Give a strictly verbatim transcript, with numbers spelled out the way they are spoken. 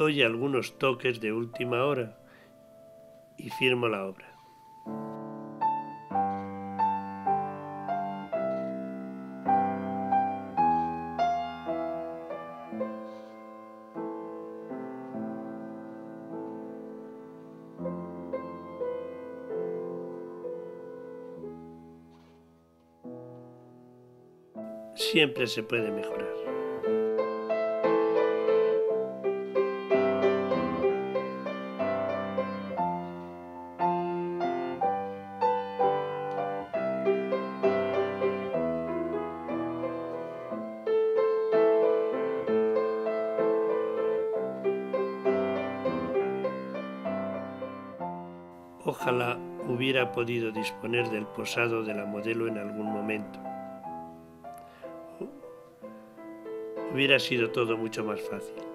doy algunos toques de última hora y firmo la obra. Siempre se puede mejorar. Ojalá hubiera podido disponer del posado de la modelo en algún momento. Hubiera sido todo mucho más fácil.